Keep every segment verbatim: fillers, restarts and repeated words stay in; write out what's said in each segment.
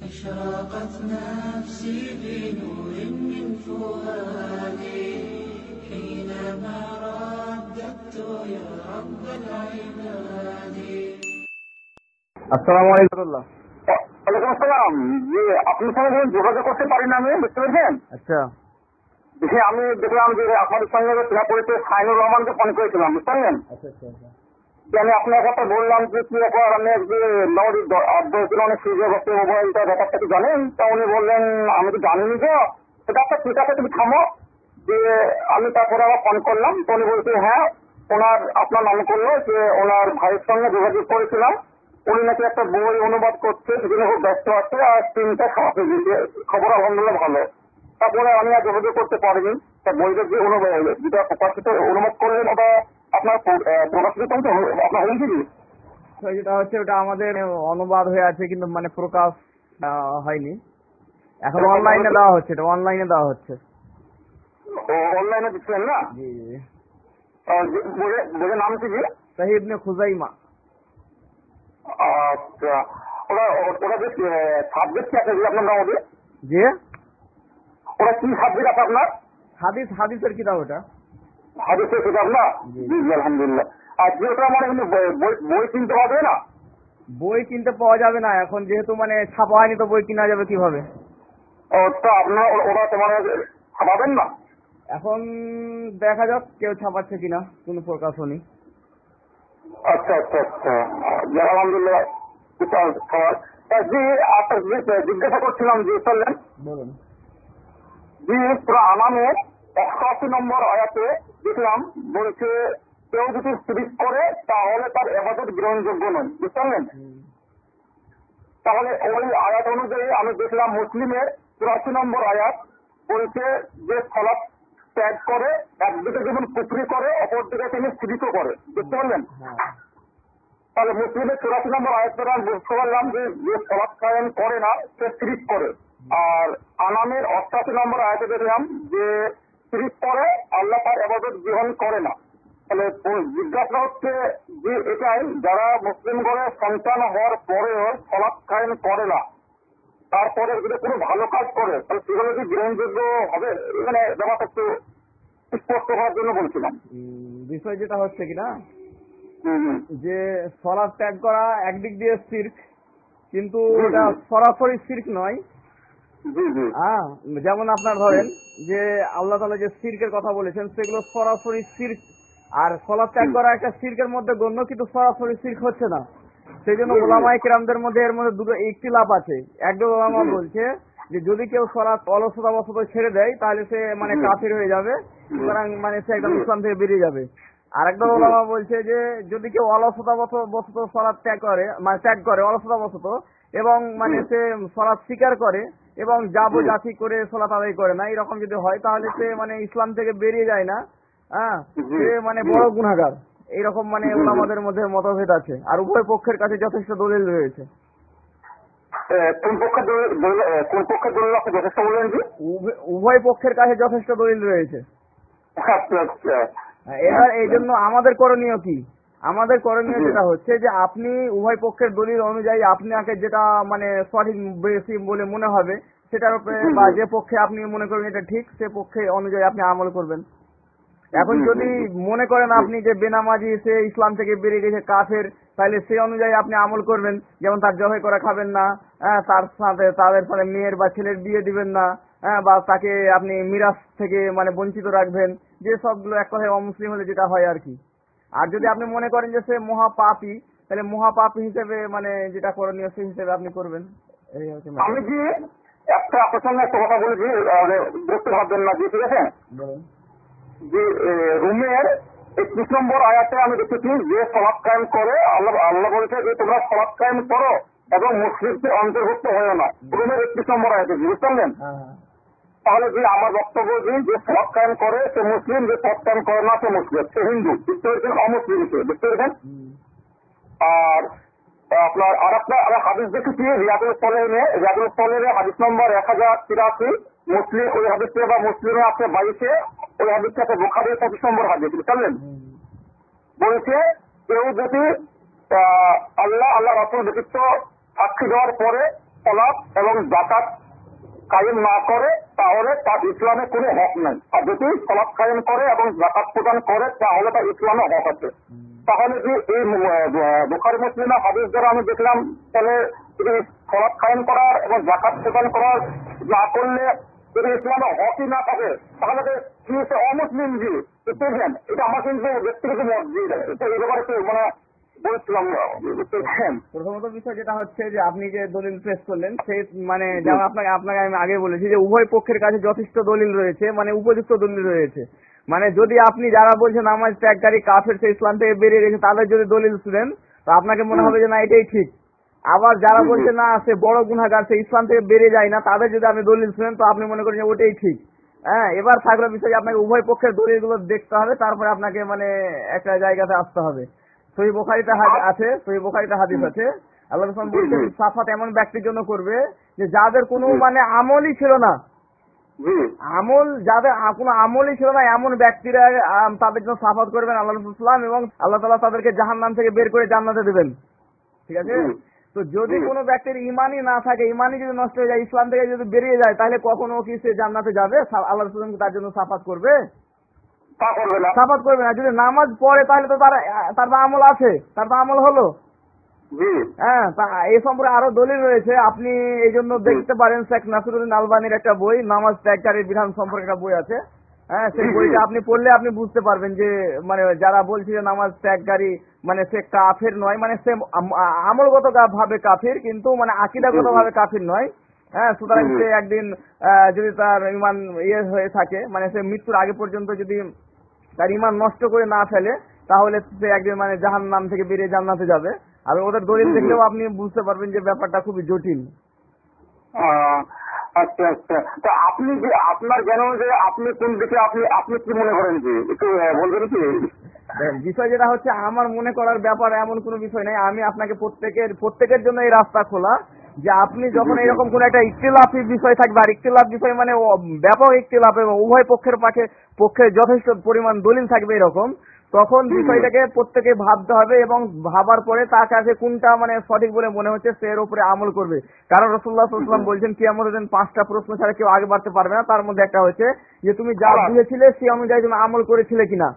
أشرقت نفسي بنور من فؤادي حينما رددت يا رب العباد। আসসালামু আলাইকুম। ওয়ালাইকুম আসসালাম। জি, আপনার সঙ্গে যোগাযোগ করতে পারি না আমি, বুঝতে পেরেছেন? আচ্ছা যে আমি দেখলাম যে আপনাদের সঙ্গে দেখা করেছে সাইনুর রহমানকে ফোন করেছিলাম, বুঝতে পারলেন? আচ্ছা আচ্ছা আচ্ছা। যে আমি আপনার কথা বললাম যে কি ব্যাপার, আমি যে নবীর দর্শন অনেক সুযোগ হচ্ছে মোবাইলটা ব্যাপারটা কি জানেন? তা উনি বললেন আমি তো জানিনি তো। সেটা একটা ঠিক আছে, তুমি থামো। যে আমি তারপরে আবার ফোন করলাম, তো উনি বলছে হ্যাঁ ওনার আপনার নাম করলো যে ওনার ভাইয়ের সঙ্গে যোগাযোগ করেছিলাম, উনি নাকি একটা বই অনুবাদ করছে, সেজন্য খুব ব্যস্ত আছে আর তিনটা খারাপ হয়ে গেছে। খবর আলহামদুলিল্লাহ ভালো। তারপরে আমি আর যোগাযোগ করতে পারিনি। তা বইটা যে অনুবাদ যেটা প্রকাশিত অনুবাদ করলেন ওটা আপনার প্রকাশিত আপনার হয়েছে কি? তো যেটা হচ্ছে ওটা আমাদের অনুবাদ হয়ে আছে কিন্তু মানে প্রকাশ আহ, হয়নি। এখন অনলাইনে দেওয়া হচ্ছে, এটা অনলাইনে দেওয়া হচ্ছে। অনলাইনে দিচ্ছেন না? জি জি। বইয়ের নাম কি? সাহিব ইবনে খুজাইমা। আচ্ছা, ওরা ওরা যে সাবজেক্ট কি আছে আপনার নাম হবে? জি, ওরা কি সাবজেক্ট আছে আপনার? হাদিস, হাদিসের কিতাব ওটা। হাদিসের কিতাব না? জি আলহামদুলিল্লাহ। আর যে ওটা মানে বই কিনতে হবে না? বই কিনতে পাওয়া যাবে না এখন, যেহেতু মানে ছাপা হয়নি তো বই কিনা যাবে কিভাবে? ও তো আপনার ওরা তোমার ছাপাবেন না? এখন দেখা যাক কেউ ছাপাচ্ছে কিনা, কোনো প্রকাশ হয়নি। আচ্ছা আচ্ছা আচ্ছা, আলহামদুলিল্লাহ। জি আপনার জিজ্ঞাসা করছিলাম যে চললেন বলুন। জি পুরো আনামে একশো নম্বর আয়াতে দেখলাম বলছে কেউ যদি শিরিক করে তাহলে তার ইবাদত গ্রহণযোগ্য নয়, বুঝতে পারলেন? তাহলে ওই আয়াত অনুযায়ী আমি দেখলাম মুসলিমের চুরাশি নম্বর আয়াত বলছে যে সালাত ত্যাগ করে একদিকে যেমন কুফরি করে অপরদিকে তিনি শিরিকও করে, বুঝতে পারলেন? তাহলে মুসলিমের চুরাশি নম্বর আয়াত দ্বারা আমি বুঝতে পারলাম যে যে সালাত কায়েম করে না সে শিরিক করে। আর আনামের অষ্টাশি নম্বর আয়াতে দেখলাম যে শিরিক করে আল্লাহ তার ইবাদত গ্রহণ করে না। তাহলে জিজ্ঞাসা হচ্ছে যে এটাই যারা মুসলিম ঘরে সন্তান হওয়ার পরেও সালাত কায়েম করে না, তারপরে যদি কোনো ভালো কাজ করে তাহলে সেগুলো কি গ্রহণযোগ্য হবে? এখানে ব্যাপারটা একটু স্পষ্ট হওয়ার জন্য বলছিলাম। বিষয় যেটা হচ্ছে কিনা যে সালাত ত্যাগ করা একদিক দিয়ে শিরক, কিন্তু ওটা সরাসরি শিরক নয়। হ্যাঁ, যেমন আপনার ধরেন যে আল্লাহ তাআলা যে শিরকের কথা বলেছেন সেগুলো সরাসরি শিরক, আর সালাত ত্যাগ করা একটা শিরকের মধ্যে গণ্য কিন্তু সরাসরি শিরক হচ্ছে না। সেই জন্য উলামায়ে কেরামদের মধ্যে এর মধ্যে দুটো ইখতিলাফ আছে। একদল উলামা বলছে যে যদি কেউ সালাত অলসতাবশত ছেড়ে দেয় তাহলে সে মানে কাফির হয়ে যাবে, সুতরাং মানে সে একদম ইসলাম থেকে বেরিয়ে যাবে। আর একদল উলামা বলছে যে যদি কেউ অলসতাবশত সালাত ত্যাগ করে মানে ত্যাগ করে অলসতাবশত এবং মানে সে সালাত স্বীকার করে এবং যাবো জাতি করে সালাত আদায় করে না, এরকম যদি হয় তাহলে সে মানে ইসলাম থেকে বেরিয়ে যায় না, হ্যাঁ সে মানে বড় গুনাহগার। এইরকম মানে উলামাদের মধ্যে মতভেদ আছে, আর উভয় পক্ষের কাছে যথেষ্ট দলিল রয়েছে। উভয় পক্ষের কাছে যথেষ্ট দলিল রয়েছে। এবার এই জন্য আমাদের করণীয় কি? আমাদের করণীয় যেটা হচ্ছে যে আপনি উভয় পক্ষের দলিল অনুযায়ী আপনাকে যেটা মানে সঠিক বেশি বলে মনে হবে সেটার উপরে, বা যে পক্ষে আপনি মনে করবেন এটা ঠিক সে পক্ষে অনুযায়ী আপনি আমল করবেন। এখন যদি মনে করেন আপনি যে বেনামাজি সে ইসলাম থেকে বেরিয়ে গেছে কাফের, তাহলে সেই অনুযায়ী আপনি আমল করবেন, যেমন তার জবাই করে খাবেন না, হ্যাঁ তার সাথে তাদের সাথে মেয়ের বা ছেলের বিয়ে দিবেন না, হ্যাঁ বা তাকে আপনি মিরাস থেকে মানে বঞ্চিত রাখবেন, যে সবগুলো এক কথায় অমুসলিম হলে যেটা হয় আর কি। আর যদি আপনি মনে করেন যে সে মহাপাপী, তাহলে মহাপাপী হিসেবে মানে যেটা করণীয় সেই হিসেবে আপনি করবেন। এই হচ্ছে আমি কি একটা আপনার সঙ্গে একটা কথা বলেছি, দেখতে ভাববেন না যে, ঠিক আছে? বলুন। যে রুমের একত্রিশ নম্বর আয়াতে আমি দেখেছি যে সালাত কায়েম করে আল্লাহ আল্লাহ বলেছে যে তোমরা সালাত কায়েম করো এবং মুসলিমদের অন্তর্ভুক্ত হয়েও না, রুমের একত্রিশ নম্বর আয়াতে, বুঝতে পারলেন? তাহলে যে আমার বক্তব্য যে সালাত কায়েম করে সে মুসলিম, যে সালাত কায়েম করে না সে মুসলিম, সে হিন্দু, বুঝতে পেরেছেন? অমুসলিম সে, বুঝতে পেরেছেন? আর আপনার আর একটা হাদিস দেখেছি রিয়াদুল সলেহিনে, রিয়াদুল সলেহিনে হাদিস নম্বর এক হাজার তিরাশি, মুসলিম ওই হাদিসে বা মুসলিমে আছে বাইশে, ওই হাদিসটা আছে বুখারীর পঁচিশ নম্বর হাদিস, বুঝলেন? বলছে কেউ যদি আল্লাহ আল্লাহ রাসূল ব্যতীত সাক্ষী দেওয়ার পরে সালাত এবং যাকাত কায়েম না করে তাহলে তার ইসলামে কোনো হক নাই। আর যদি সালাত কায়েম করে এবং যাকাত প্রদান করে তাহলে তার ইসলামে হক আছে। তাহলে যে এই বুখারী মুসলিমের হাদিস দ্বারা আমি দেখলাম তাহলে যদি সালাত কায়েম করার এবং যাকাত প্রদান করার না করলে যদি ইসলামে হকই না থাকে তাহলে কি হচ্ছে অমুসলিম জি বুঝতেছেন। এটা আমার কিন্তু ব্যক্তিগত মত জি, এই ব্যাপারে মানে বলছিলাম। প্রথমত বিষয় যেটা হচ্ছে যে আপনি যে দলিল পেশ করলেন সেই মানে যেমন আপনাকে আপনাকে আমি আগে বলেছি যে উভয় পক্ষের কাছে যথেষ্ট দলিল রয়েছে, মানে উপযুক্ত দলিল রয়েছে। মানে যদি আপনি যারা বলছেন নামাজ ত্যাগকারী কাফের সে ইসলাম থেকে বেরিয়ে গেছে তাদের যদি দলিল শুনেন তো আপনাকে মনে হবে যে না এটাই ঠিক। আবার যারা বলছে না সে বড় গুনাহগার সে ইসলাম থেকে বেরিয়ে যায় না তাদের যদি আপনি দলিল শুনেন তো আপনি মনে করেন যে ওটাই ঠিক। হ্যাঁ, এবার থাকলো বিষয় যে আপনাকে উভয় পক্ষের দলিলগুলো দেখতে হবে, তারপরে আপনাকে মানে একটা জায়গাতে আসতে হবে। সহিহ বুখারীতে আছে, সহিহ বুখারীতে হাদিস আছে, আল্লাহ রাসূল বলেছেন সাফাত এমন ব্যক্তির জন্য করবে যে যাদের কোনো মানে আমলই ছিল না, আমল যাদের কোনো আমলই ছিল না এমন ব্যক্তিরা তাদের জন্য সাফাত করবেন আল্লাহ রাসূল সাল্লাল্লাহু আলাইহি ওয়াসাল্লাম, এবং আল্লাহ তাআলা তাদেরকে জাহান্নাম থেকে বের করে জান্নাতে দেবেন। ঠিক আছে? তো যদি কোনো ব্যক্তির ইমানই না থাকে, ইমানই যদি নষ্ট হয়ে যায়, ইসলাম থেকে যদি বেরিয়ে যায়, তাহলে কখনো কি সে জান্নাতে যাবে? আল্লাহ রাসূল তার জন্য সাফাত করবে? সাফাত করবে না। যদি নামাজ পড়ে তাহলে তো তার তার তো আমল আছে, তার তো আমল হলো। হ্যাঁ, এই সম্পর্কে আরো দলিল রয়েছে, আপনি এই জন্য দেখতে পারেন শেখ নাসিরুদ্দিন আলবানির একটা বই নামাজ ত্যাগকারীর বিধান সম্পর্কে একটা বই আছে। হ্যাঁ, সেই বইটা আপনি পড়লে আপনি বুঝতে পারবেন যে মানে যারা বলছে যে নামাজ ত্যাগকারী মানে সে কাফের নয়, মানে সে আমলগত ভাবে কাফির কিন্তু মানে আকীদাগত ভাবে কাফির নয়। হ্যাঁ, সুতরাং সে একদিন যদি তার ইমান ইয়ে হয়ে থাকে, মানে সে মৃত্যুর আগে পর্যন্ত যদি তার ইমান নষ্ট করে না ফেলে তাহলে সে একদিন মানে জাহান্নাম থেকে বেরিয়ে জান্নাতে যাবে। আর ওদের দলিল দেখলেও আপনি বুঝতে পারবেন যে ব্যাপারটা খুবই জটিল। আচ্ছা আচ্ছা, তো আপনি যে আপনার জ্ঞান অনুযায়ী আপনি কোন দিকে আপনি আপনি কি মনে করেন যে একটু বলবেন কি? বিষয় যেটা হচ্ছে আমার মনে করার ব্যাপার এমন কোনো বিষয় নেই। আমি আপনাকে প্রত্যেকের প্রত্যেকের জন্য এই রাস্তা খোলা যে আপনি যখন এরকম কোন একটা ইখতিলাফি বিষয় থাকবে, আর ইখতিলাফ বিষয় মানে ব্যাপক ইখতিলাফ এবং উভয় পক্ষের পাশে পক্ষে যথেষ্ট পরিমাণ দলিল থাকবে এরকম, তখন বিষয়টাকে প্রত্যেকে ভাবতে হবে এবং ভাবার পরে তার কাছে কোনটা মানে সঠিক বলে মনে হচ্ছে সে এর উপরে আমল করবে। কারণ রাসূলুল্লাহ সাল্লাল্লাহু আলাইহি ওয়াসাল্লাম বলছেন কিয়ামতের দিন পাঁচটা প্রশ্ন ছাড়া কেউ আগে বাড়তে পারবে না। তার মধ্যে একটা হচ্ছে যে তুমি যা বুঝেছিলে সে অনুযায়ী তুমি আমল করেছিলে কিনা।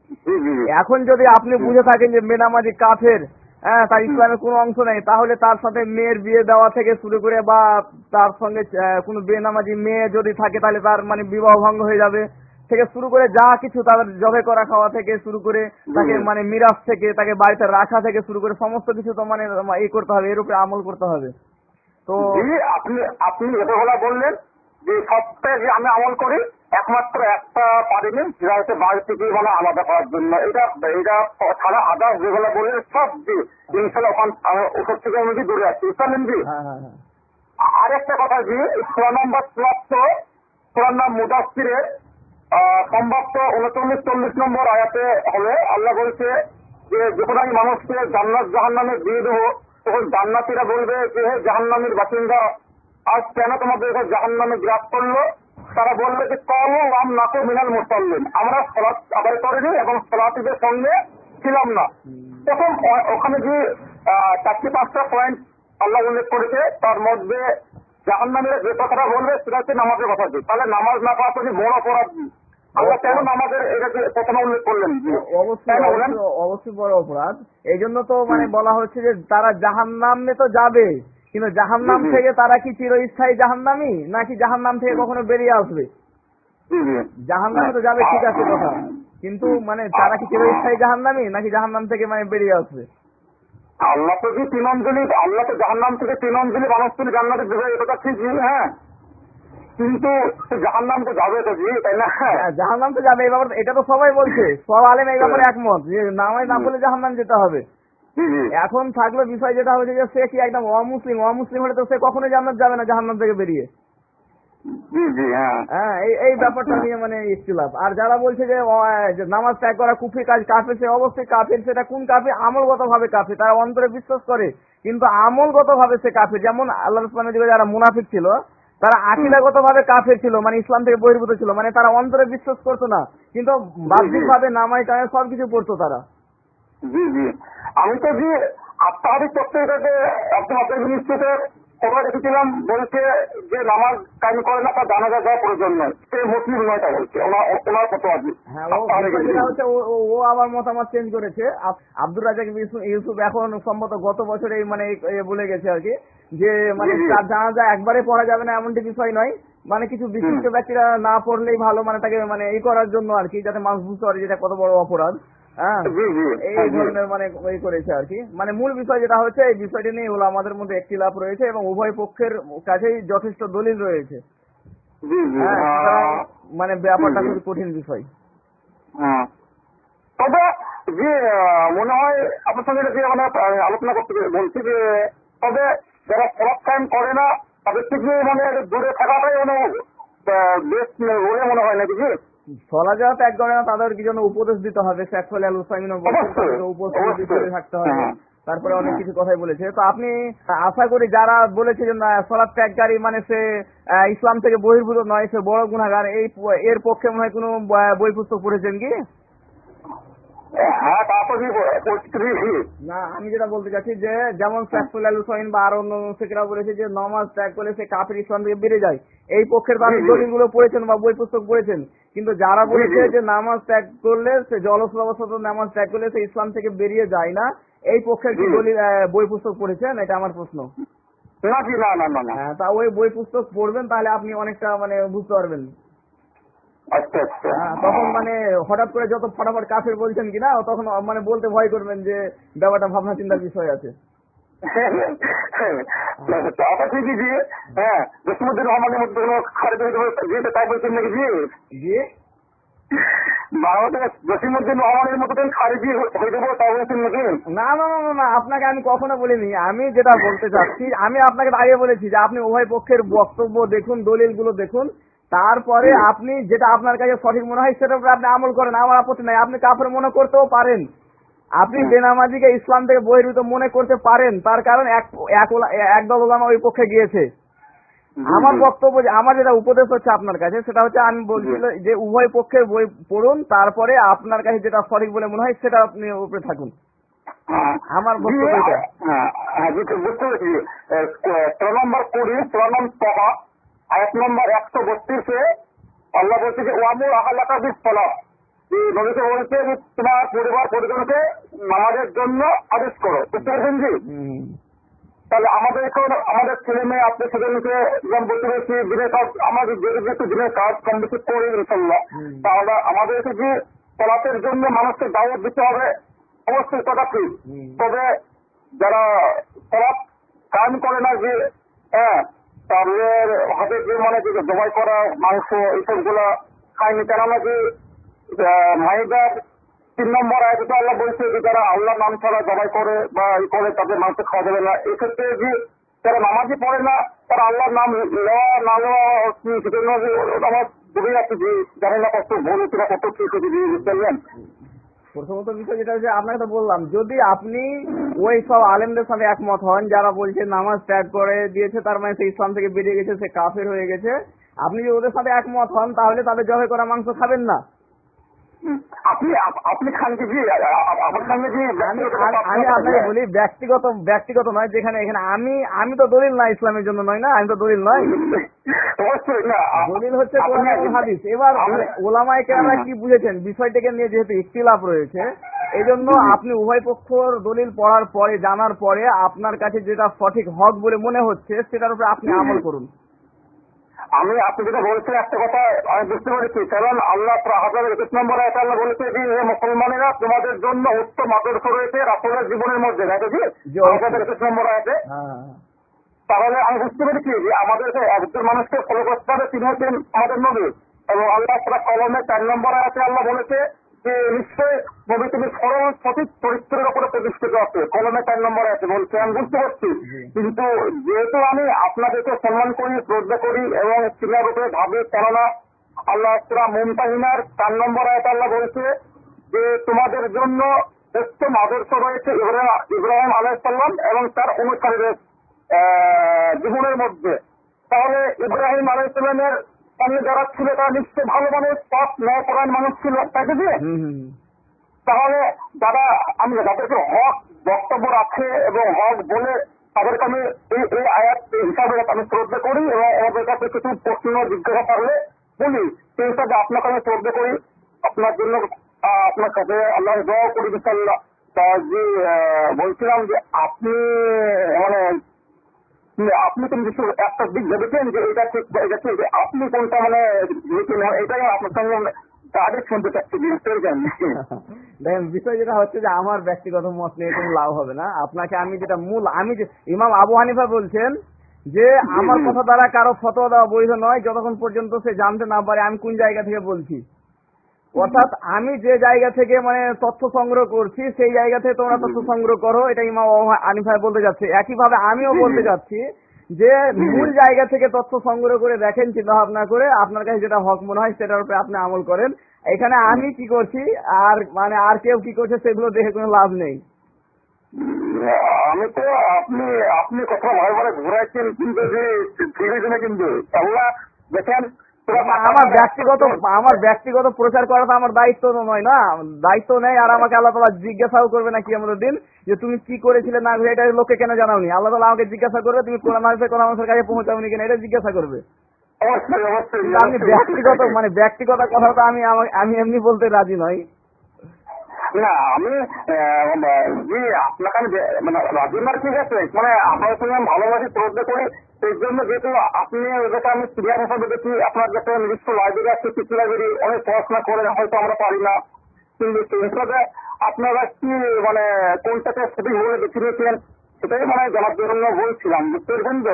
এখন যদি আপনি বুঝে থাকেন যে বেনামাজি কাফের, হ্যাঁ তার ইসলামের কোনো অংশ নেই, তাহলে তার সাথে মেয়ের বিয়ে দেওয়া থেকে শুরু করে বা তার সঙ্গে কোনো বেনামাজি মেয়ে যদি থাকে তাহলে তার মানে বিবাহ ভঙ্গ হয়ে যাবে থেকে শুরু করে যা কিছু তাদের জবে করা খাওয়া থেকে শুরু করে তাকে মানে মিরাজ থেকে তাকে বাড়িতে রাখা থেকে শুরু করে সমস্ত কিছু তো মানে এই করতে হবে, এর উপরে আমল করতে হবে। তো আপনি আপনি এটা বললেন যে সবটাই যে আমি আমল করি, একমাত্র একটা পারিনি সেটা হচ্ছে বাড়ি থেকে মানে আলাদা করার জন্য। এটা এটা ছাড়া আদার্স যেগুলো বললেন সব যে ইনশাল্লাহ ওখান ওসব থেকে আমি দূরে আসছি, বুঝলেন জি? আরেকটা কথা যে সোয়া নম্বর চুয়াত্তর সোয়ার নাম মুদাসসিরের সম্ভবত উনচল্লিশ চল্লিশ নম্বর আয়াতে হবে আল্লাহ বলছে যে যখন আমি মানুষকে জান্নাত জাহান্নামে দিয়ে দেবো তখন জান্নাতীরা বলবে যে হে জাহান্নামের বাসিন্দা আজ কেন তোমাদের জাহান্নামে গ্রাস করলো? তারা বলবে যে কল আম নাকো মিনাল মুসাল্লিন, আমরা সালাত আদায় করিনি এবং সালাতীদের সঙ্গে ছিলাম না। তখন ওখানে যে চারটি পাঁচটা পয়েন্ট আল্লাহ উল্লেখ করেছে তার মধ্যে জাহান্নামীরা যে কথাটা বলবে সেটা হচ্ছে নামাজের কথা। তাহলে নামাজ না পড়া যদি বড় অপরাধ, আল্লাহ কেন নামাজের এটাকে প্রথমে উল্লেখ করলেন? অবশ্যই অবশ্যই বড় অপরাধ। এই জন্য তো মানে বলা হচ্ছে যে তারা জাহান্নামে তো যাবে, কিন্তু জাহান্নাম থেকে তারা কি চিরস্থায়ী জাহান্নামী নাকি জাহান্নাম থেকে কখনো বেরিয়ে আসবে? জাহান্নামে তো যাবে ঠিক আছে কথা, কিন্তু মানে তারা কি চিরস্থায়ী জাহান্নামী নাকি জাহান্নাম থেকে মানে বেরিয়ে আসবে? আল্লাহ তো কি তিন অঞ্জলি, আল্লাহ তো জাহান্নাম থেকে তিন অঞ্জলি মানুষ তুলে জান্নাতে দেবে, এটা ঠিক। হ্যাঁ, কিন্তু জাহান্নাম তো যাবে তো জি, তাই না? জাহান্নাম তো যাবে, এই ব্যাপারে এটা তো সবাই বলছে, সব আলেম এই ব্যাপারে একমত যে নামাজ না বলে জাহান্নাম যেতে হবে। এখন থাকলো বিষয় যেটা হচ্ছে যে সে কি একদম অমুসলিম, অমুসলিম হলে তো সে কখনোই জান্নাত যাবে না জাহান্নাম থেকে বেরিয়ে। হ্যাঁ, এই ব্যাপারটা নিয়ে মানে ইখতিলাফ। আর যারা বলছে যে নামাজ ত্যাগ করা কুফরি কাজ, কাফের, সে অবশ্যই কাফের। সেটা কোন কাফের? আমলগত ভাবে কাফের, তারা অন্তরে বিশ্বাস করে কিন্তু আমলগত ভাবে সে কাফের। যেমন আল্লাহ রাসূলের যুগে যারা মুনাফিক ছিল তারা আকীদাগত ভাবে কাফের ছিল, মানে ইসলাম থেকে বহির্ভূত ছিল, মানে তারা অন্তরে বিশ্বাস করতো না কিন্তু বাহ্যিক ভাবে নামাজ টামাজ সবকিছু পড়তো তারা। জি জি, আমি তো জি আত্মাহারিক পত্রিকাতে আপনার নিশ্চিত খবর দেখেছিলাম বলছে যে নামাজ কায়েম করে না তার জানাজা যাওয়া প্রয়োজন নয়, সে মুসলিম নয় তা বলছে ওনার ওনার কত আছে। হ্যাঁ, ও যেটা হচ্ছে ও- ও- ও আবার মতামত চেঞ্জ করেছে। আব- আব্দুর রাজাক ইউসুফ ইউসুফ এখন সম্ভবত গত বছরে মানে এই- এ বলে গেছে আর কি যে মানে তার জানাজা একবারে পড়া যাবে না এমনটি বিষয় নয়, মানে কিছু বিশিষ্ট ব্যক্তিরা না পড়লেই ভালো, মানে তাকে মানে এই করার জন্য আর কি, যাতে মানুষ বুঝতে পারে যেটা কত বড় অপরাধ। হ্যাঁ, জি জি এই ধরনের মানে এই করেছে আর কি। মানে মূল বিষয় যেটা হচ্ছে এই বিষয়টি নিয়ে ওলামাদের মধ্যে একটিলাফ রয়েছে এবং উভয় পক্ষের কাছেই যথেষ্ট দলিল রয়েছে। জি জি হ্যাঁ, আহ, সুতরাং মানে ব্যাপারটা খুবই কঠিন বিষয়। হ্যাঁ। তবে যে আহ, মনে হয় আপনার সঙ্গে যে মানে আহ, আলোচনা করতে বলছি যে তবে যারা সলাপ কায়েম করে না তাদের থেকে মানে দূরে থাকাটাই মানে আহ, বেশ বলে মনে হয় নাকি জি? সলা যাওয়া ত্যাগ করে না তাদের কি জন্য উপদেশ দিতে হবে, শেখ ফলে আল হুসাইন অবশ্যই, উপস্থিত অবশ্যই। থাকতে হবে। হ্যাঁ। তারপরে অনেক কিছু কথাই বলেছে। তো আপনি আশা করি যারা বলেছে যে না, সলাৎ ত্যাগকারী মানে সে আহ, ইসলাম থেকে বহির্ভূত নয়, সে বড় গুনাহগার, এই এর পক্ষে মনে হয় কোনো আহ, বই পুস্তক পড়েছেন কি? হ্যাঁ তারপরে পরিস্থিতি না, আমি যেটা বলতে চাচ্ছি যে যেমন শেখুল আল হুসাইন বা আর অন্য শেখরা বলেছে যে নামাজ ত্যাগ করলে সে কাফির, ইসলাম থেকে বেড়ে যায়, এই পক্ষের তো আপনি দলিলগুলো পড়েছেন বা বই পুস্তক পড়েছেন। কিন্তু যারা বলেছে যে নামাজ ত্যাগ করলে সে জলস্রবস্থ নামাজ ত্যাগ করলে সে ইসলাম থেকে বেরিয়ে যায় না, এই পক্ষের কি দলিল আহ, বই পুস্তক পড়েছেন? এটা আমার প্রশ্ন। না জি না না না না হ্যাঁ, তা ওই বই পুস্তক পড়বেন, তাহলে আপনি অনেকটা মানে বুঝতে পারবেন। আচ্ছা আচ্ছা হ্যাঁ, তখন মানে হঠাৎ করে যত ফটাফট কাফের বলছেন কিনা তখন মানে বলতে ভয় করবেন যে ব্যাপারটা ভাবনা চিন্তার বিষয় আছে। কথা ঠিকই জি। হ্যাঁ, জসিমুদ্দিন রহমানের মধ্যে কোনো খারিজ যেতে তাই বলছেন নাকি জি? জি, বাংলাদেশ জসিমুদ্দিন রহমানের মতো খারিজি হয়ে যাবো তাই বলছেন নাকি? না না না না না, আপনাকে আমি কখনো বলিনি। আমি যেটা বলতে চাচ্ছি, আমি আপনাকে আগে বলেছি যে আপনি উভয় পক্ষের বক্তব্য দেখুন, দলিলগুলো দেখুন, তারপরে আপনি যেটা আপনার কাছে সঠিক মনে হয় সেটার উপরে আপনি আমল করেন, আমার আপত্তি নাই। আপনি কাফের মনে করতেও পারেন, আপনি বেনামাজিকে ইসলাম থেকে বহির্ভূত মনে করতে পারেন, তার কারণ এক এক ওলা- একদল ওলামা ওই পক্ষে গিয়েছে। আমার বক্তব্য যে আমার যেটা উপদেশ হচ্ছে আপনার কাছে সেটা হচ্ছে, আমি বলছিল যে উভয় পক্ষের বই পড়ুন, তারপরে আপনার কাছে যেটা সঠিক বলে মনে হয় সেটা আপনি উপরে থাকুন। আমার বক্তব্য এটা। হ্যাঁ হ্যাঁ বুঝতে বুঝতে পেরেছি। তেরো নম্বর কুড়ি তেরো নম্বর তহা আয়াত নম্বর একশো বত্রিশে আল্লাহ বলছে যে ওয়ামুর আহালাকা বিস সালাত, নবীকে বলছে যে তোমার পরিবার পরিজনকে নামাজের জন্য আদেশ করো। বুঝতে পেরেছেন জি? হুম, তাহলে আমাদের এখন আমাদের ছেলে মেয়ে আপনি ছেলেমেয়েকে যেমন বলতে পেরেছি দিনের কাজ, আমাদের যেহেতু একটু দিনের কাজ কম বেশি করি ইনশাল্লাহ, তাহলে আমাদেরকে যে তলাতের জন্য মানুষকে দাওয়াত দিতে হবে, অবশ্যই কথা ঠিক। তবে যারা তলাপ কাজ করে না যে হ্যাঁ তাদের হাতে যে মানে যে জবাই করা মাংস এইসব গুলা খায়নি, কেননা যে মাইদার তিন নম্বর আয়াতে আল্লাহ বলছে যে যারা আল্লাহ নাম ছাড়া জবাই করে বা ই করে তাদের মাংস খাওয়া যাবে না। এক্ষেত্রে যে যারা নামাজই পড়ে না তারা আল্লাহর নাম নেওয়া না নেওয়া সেজন্য আমার বুঝে যাচ্ছে যে জানি না কত ভুল কিনা কত ঠিক হচ্ছে বুঝতে পারলেন। প্রথমত বিষয় যেটা হচ্ছে আপনাকে তো বললাম, যদি আপনি ওই সব আলেমদের সাথে একমত হন যারা বলছে নামাজ ত্যাগ করে দিয়েছে তার মানে সে ইসলাম থেকে বেরিয়ে গেছে, সে কাফের হয়ে গেছে, আপনি যদি ওদের সাথে একমত হন তাহলে তাদের জবাই করা মাংস খাবেন না। আপনি আপনি খান কি আমার সঙ্গে যে আমি আমি আপনাকে বলি ব্যক্তিগত ব্যক্তিগত নয়, যেখানে এখানে আমি আমি তো দলিল না ইসলামের জন্য নয় না, আমি তো দলিল নয়, অবশ্যই না দলিল হচ্ছে কোরআন এবং হাদিস। এবার ওলামায়ে কেরামরা কি বুঝেছেন বিষয়টাকে নিয়ে, যেহেতু ইখতিলাফ রয়েছে, এই জন্য আপনি উভয় পক্ষর দলিল পড়ার পরে জানার পরে আপনার কাছে যেটা সঠিক হক বলে মনে হচ্ছে সেটার উপরে আপনি আমল করুন। আমি আপনি যেটা বলছেন একটা কথা আমি বুঝতে পেরেছি, কারণ আল্লাহ হাজার একুশ নম্বর আয়াতে আল্লাহ বলেছে যে হে মুসলমানেরা তোমাদের জন্য উত্তম আদর্শ রয়েছে রাসূলের জীবনের মধ্যে, দেখেছি হাজার একুশ নম্বর আয়াতে। তাহলে আমি বুঝতে পেরেছি যে আমাদের একজন মানুষকে ফলো করতে হবে, তিনি হচ্ছেন আমাদের নবী। এবং আল্লাহ তাআলা কলমে চার নম্বর আয়াতে আল্লাহ বলেছে যে নিশ্চয় নবী তুমি সরল সঠিক চরিত্রের উপরে প্রতিষ্ঠিত আছে, কলমে চার নম্বর আয়াতে বলছে। আমি বুঝতে পারছি, কিন্তু যেহেতু আমি আপনাদেরকে সম্মান করি, শ্রদ্ধা করি এবং সিনিয়র রূপে ভাবি, কেননা আল্লাহ সূরা মুমতাহিনার চার নম্বর আয়াতে আল্লাহ বলছে যে তোমাদের জন্য উত্তম আদর্শ রয়েছে ইব্রাহিম আলাইহিস সালাম এবং তার অনুসারীদের জীবনের মধ্যে। তাহলে ইব্রাহিম আলাইহিস সালামের সঙ্গে যারা ছিল তারা নিশ্চয় ভালো মানুষ, সৎ ন্যায়পরায়ণ মানুষ ছিল, তাই কি? তাহলে যারা আমি যাদেরকে হক বক্তব্য রাখে এবং হক বলে তাদেরকে আমি এই এই আয়াত হিসাবে আমি শ্রদ্ধা করি এবং ওদের কাছে কিছু প্রশ্ন জিজ্ঞাসা করলে বলি সেই হিসাবে আপনাকে আমি শ্রদ্ধা করি। আপনার জন্য আপনার কাছে আল্লাহ দোয়া করি ইনশাআল্লাহ। তা যে বলছিলাম যে আপনি মানে আপনি তো কিছু একটা দিক ভেবেছেন যে এটা ঠিক বা এটা ঠিক, আপনি কোনটা মানে এটাই আপনার সঙ্গে তাদের শুনতে চাচ্ছি। দেখেন বিষয় যেটা হচ্ছে যে আমার ব্যক্তিগত মত নিয়ে কোনো লাভ হবে না। আপনাকে আমি যেটা মূল আমি যে ইমাম আবু হানিফা বলছেন যে আমার কথা দ্বারা কারো ফতোয়া দেওয়া বৈধ নয় যতক্ষণ পর্যন্ত সে জানতে না পারে আমি কোন জায়গা থেকে বলছি। অর্থাৎ আমি যে জায়গা থেকে মানে তথ্য সংগ্রহ করছি সেই জায়গা থেকে তোমরা তথ্য সংগ্রহ করো, এটা ইমাম আবু হানিফা বলতে যাচ্ছে। একইভাবে আমিও বলতে যাচ্ছি যে মূল জায়গা থেকে তথ্য সংগ্রহ করে দেখেন, চিন্তা ভাবনা করে আপনার কাছে যেটা হক মনে হয় সেটার উপরে আপনি আমল করেন। এখানে আমি কি করছি আর মানে আর কেউ কি করছে সেগুলো দেখে কোনো লাভ নেই। আমি তো আপনি আপনি কথা ভয় ভরে ঘুরাইছেন কিন্তু যে কিন্তু আল্লাহ দেখেন আমার ব্যক্তিগত আমার ব্যক্তিগত প্রচার করা তো আমার দায়িত্ব নয় না, দায়িত্ব নেই। আর আমাকে আল্লাহ তাআলা জিজ্ঞাসাও করবে না কিয়ামতের দিন যে তুমি কি করেছিলে না এটা লোককে কেন জানাওনি। আল্লাহ তাআলা আমাকে জিজ্ঞাসা করবে তুমি কোরআন হাদিসে কোরআন হাদিসের কাছে পৌঁছাওনি কিনা, এটা জিজ্ঞাসা করবে। অবশ্যই অবশ্যই আমি ব্যক্তিগত মানে ব্যক্তিগত কথা তো আমি আমি এমনি বলতে রাজি নই। না আমি যে আপনাকে আমি মানে রাজি না, ঠিক আছে, মানে আপনার সঙ্গে আমি ভালোবাসি শ্রদ্ধা করি সেই জন্য যেহেতু আপনি যেটা আমি সিরিয়াস হিসাবে দেখি আপনার যাতে নিজস্ব লাইব্রেরি আছে, কিছু লাইব্রেরি অনেক পড়াশোনা করে হয়তো আমরা পারি না, কিন্তু সেই হিসাবে আপনারা কি মানে কোনটাকে সঠিক ভাবে বেছে নিয়েছিলেন সেটাই মানে জানার জন্য বলছিলাম, বুঝতে পেরেছেন তো?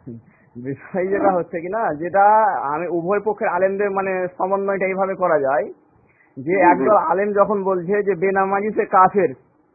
বিষয় যেটা হচ্ছে কিনা যেটা আমি উভয় পক্ষের আলেমদের মানে সমন্বয়টা এইভাবে করা যায় যে একদল আলেম যখন বলছে যে বেনামাজি সে কাফের,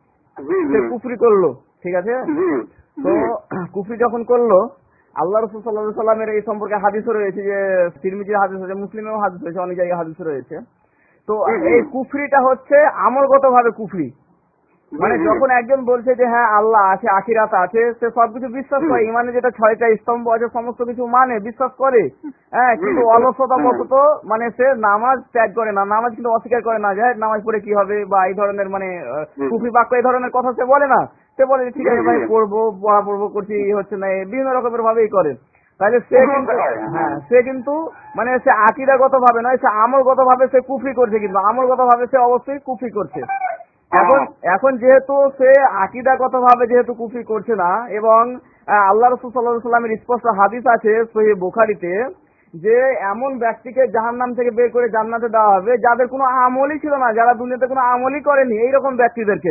সে কুফরি করলো, ঠিক আছে, তো কুফরি যখন করলো আল্লাহ রাসূল সাল্লাল্লাহু আলাইহি সাল্লামের এই সম্পর্কে হাদিসও রয়েছে, যে তিরমিজির হাদিস আছে, মুসলিমেও হাদিস রয়েছে, অনেক জায়গায় হাদিস রয়েছে। তো এই কুফরিটা হচ্ছে আমলগত ভাবে কুফরি, মানে যখন একজন বলছে যে হ্যাঁ আল্লাহ আছে, আখিরাত আছে, সে সবকিছু বিশ্বাস করে, ইমানে যেটা ছয়টা স্তম্ভ আছে সমস্ত কিছু মানে বিশ্বাস করে, হ্যাঁ, কিন্তু অলসতা বশত মানে সে নামাজ ত্যাগ করে না, নামাজ কিন্তু অস্বীকার করে না, যে নামাজ পড়ে কি হবে বা এই ধরনের মানে কুফরি বাক্য এই ধরনের কথা সে বলে না। সে বলে ঠিক আছে ভাই পড়বো, পড়া পড়বো করছি, হচ্ছে না, বিভিন্ন রকমের ভাবেই করে। তাহলে সে কিন্তু হ্যাঁ সে কিন্তু মানে সে আকীদাগত ভাবে নয়, সে আমলগত ভাবে সে কুফরি করছে, কিন্তু আমলগত ভাবে সে অবশ্যই কুফরি করছে। এখন এখন যেহেতু সে আকীদাগত ভাবে যেহেতু কুফরি করছে না, এবং আল্লাহ রাসূল সাল্লাল্লাহু আলাইহি ওয়াসাল্লামের স্পষ্ট হাদিস আছে সহিহ বুখারীতে যে এমন ব্যক্তিকে জাহান্নাম থেকে বের করে জান্নাতে দেওয়া হবে যাদের কোনো আমলই ছিল না, যারা দুনিয়াতে কোনো আমলই করেনি, এইরকম ব্যক্তিদেরকে।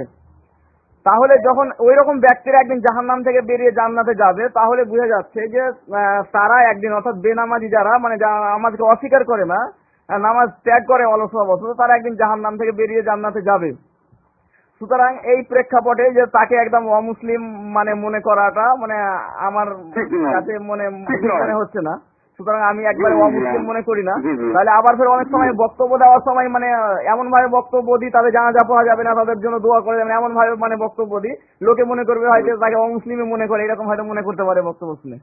তাহলে যখন ওই রকম ব্যক্তিরা একদিন জাহান্নাম থেকে বেরিয়ে জান্নাতে যাবে, তাহলে বোঝা যাচ্ছে যে তারা একদিন, অর্থাৎ বেনামাজি যারা মানে নামাজকে অস্বীকার করে না, নামাজ ত্যাগ করে অলসতাবশত, তারা একদিন জাহান্নাম থেকে বেরিয়ে জান্নাতে যাবে। সুতরাং এই প্রেক্ষাপটে যে তাকে একদম অমুসলিম মানে মনে করাটা মানে আমার কাছে মনে মনে হচ্ছে না। সুতরাং আমি একবারে অমুসলিম মনে করি না। তাহলে আবার ফের অনেক সময় বক্তব্য দেওয়ার সময় মানে এমন ভাবে বক্তব্য দিই তাদের জানাজা পড়া যাবে না, তাদের জন্য দোয়া করে যাবে, এমন ভাবে মানে বক্তব্য দিই লোকে মনে করবে হয়তো তাকে অমুসলিমে মনে করে, এরকম হয়তো মনে করতে পারে বক্তব্য শুনে।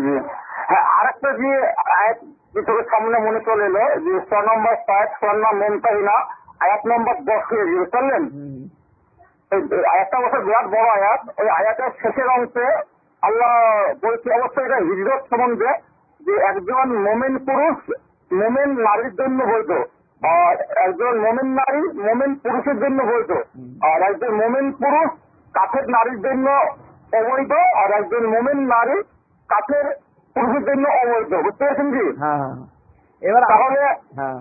আরেকটা যে আয়াত সামনে মনে চলে এলো যে ছ নম্বর সাত সন্না মমতাহিনা আয়াত নম্বর দশ বুঝলেন, আয়াতটা অবশ্য বিরাট বড় আয়াত। ওই আয়াতের শেষের অংশে আল্লাহ বলছে অবশ্যই এটা হিজরত সম্বন্ধে যে একজন মোমেন পুরুষ মোমেন নারীর জন্য বৈধ, আর একজন মোমেন নারী মোমেন পুরুষের জন্য বৈধ, আর একজন মোমেন পুরুষ কাফের নারীর জন্য অবৈধ, আর একজন মোমেন নারী কাফের পুরুষের জন্য অবৈধ। বুঝতে পেরেছেন কি? এবার তাহলে হ্যাঁ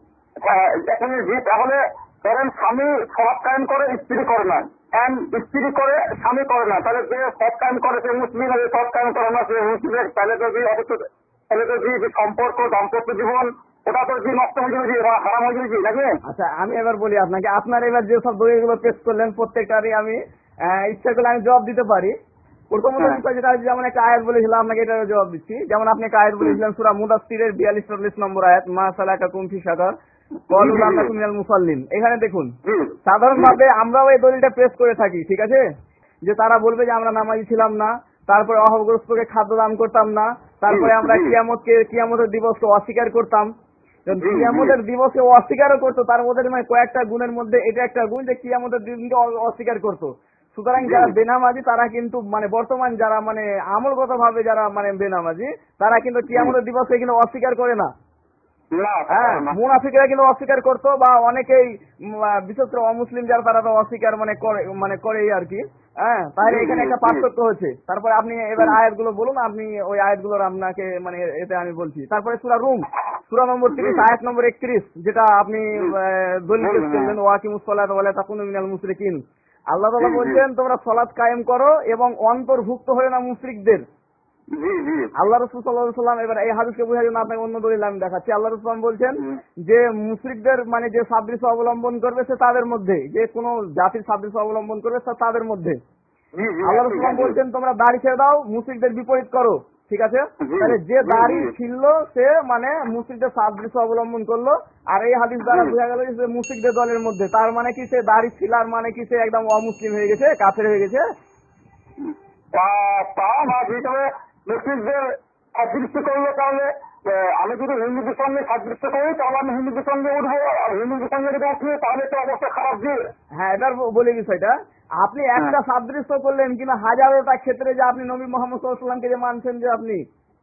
তাহলে ধরেন স্বামী সৎ কায়েম করে স্ত্রী করে না, স্ত্রী করে স্বামী করে না, তাহলে যে সৎ কায়েম করে সে মুসলিম, আর সৎ কায়েম করে না সে মুসলিম। তাহলে যদি তাহলে যদি সম্পর্ক দাম্পত্য জীবন ওটা তো যে নষ্ট হয়ে যাবে, হারাম হয়ে যাবে নাকি? আচ্ছা আমি এবার বলি আপনাকে, আপনার এবার যে সব দলিলগুলো পেশ করলেন প্রত্যেকটারই আমি ইচ্ছা করলে আমি জবাব দিতে পারি। প্রথমত বিষয় যেটা যেমন একটা আয়াত বলেছিলাম আপনাকে এটা জবাব দিচ্ছি। যেমন আপনি একটা আয়াত বলেছিলেন সূরা মুদাসসিরের বিয়াল্লিশ চল্লিশ নম্বর আয়াত, মা সালাকাকুম ফি সাকার ক্বালু লাম নাকু মিনাল মুসাল্লিন। এখানে দেখুন সাধারণভাবে আমরাও এই দলিলটা পেশ করে থাকি, ঠিক আছে, যে তারা বলবে যে আমরা নামাজি ছিলাম না, তারপরে অভাবগ্রস্তকে খাদ্য দান করতাম না, তারপরে আমরা কিয়ামতকে কিয়ামতের দিবসকে অস্বীকার করতাম। কিয়ামতের দিবসকে অস্বীকারও করতো, তার মধ্যে মানে কয়েকটা গুণের মধ্যে এটা একটা গুণ যে কিয়ামতের দিনকে অস্বীকার করতো। সুতরাং যারা বেনামাজি তারা কিন্তু মানে বর্তমান যারা মানে আমলগত ভাবে যারা মানে বেনামাজি তারা কিন্তু কিয়ামতের দিবসে কিন্তু অস্বীকার করে না। হ্যাঁ, মুনাফিকরা কিন্তু অস্বীকার করতো, বা অনেকেই বিশেষ করে অমুসলিম যারা তারা তো অস্বীকার মানে করে মানে করেই আর কি। হ্যাঁ, তাহলে এখানে একটা পার্থক্য হচ্ছে। তারপরে আপনি এবার আয়াতগুলো বলুন, আপনি ওই আয়াতগুলোর আপনাকে মানে এতে আমি বলছি। তারপরে সূরা রুম সূরা নম্বর তিরিশ আয়াত নম্বর একত্রিশ, যেটা আপনি দলিল পেশ করলেন, ওয়াকিমুস সালাতা ওয়া লা তাকুনু মিনাল মুশরিকিন। আল্লাহ তাআলা বলছেন তোমরা সালাত কায়েম করো এবং অন্তর্ভুক্ত হয়ে না মুশরিকদের। আল্লাহ রাসূল সাল্লাল্লাহু আলাইহি ওয়াসাল্লাম এবার এই হাদিসকে বোঝার জন্য আপনাকে অন্য দলিল আমি দেখাচ্ছি। আল্লাহ রাসূল বলছেন যে মুশরিকদের মানে যে সাদৃশ্য অবলম্বন করবে সে তাদের মধ্যে, যে কোনো জাতির সাদৃশ্য অবলম্বন করবে সে তাদের মধ্যে। আল্লাহ রাসূল বলছেন তোমরা দাড়ি ছেড়ে দাও, মুশরিকদের বিপরীত করো। ঠিক আছে, তাহলে যে দাড়ি ছিল সে মানে মুশরিকদের সাদৃশ্য অবলম্বন করলো, আর এই হাদিস দ্বারা বোঝা গেল যে মুশরিকদের দলের মধ্যে। তার মানে কি সে দাড়ি ছিলার মানে কি সে একদম অমুসলিম হয়ে গেছে, কাফের হয়ে গেছে? মুসলিমদের সাদৃশ্য করলে তাহলে আমি যদি হিন্দুদের সঙ্গে সাদৃশ্য করি তাহলে আমি হিন্দুদের সঙ্গে উঠবো, আর হিন্দুদের সঙ্গে যদি উঠবো তাহলে তো অবস্থা খারাপ যে। হ্যাঁ, এবার বলি বিষয়টা, আপনি একটা সাদৃশ্য করলেন কিনা হাজারোটা ক্ষেত্রে যে আপনি নবী মোহাম্মদ সাল্লাল্লাহু আলাইহি ওয়াসাল্লামকে যে মানছেন যে আপনি,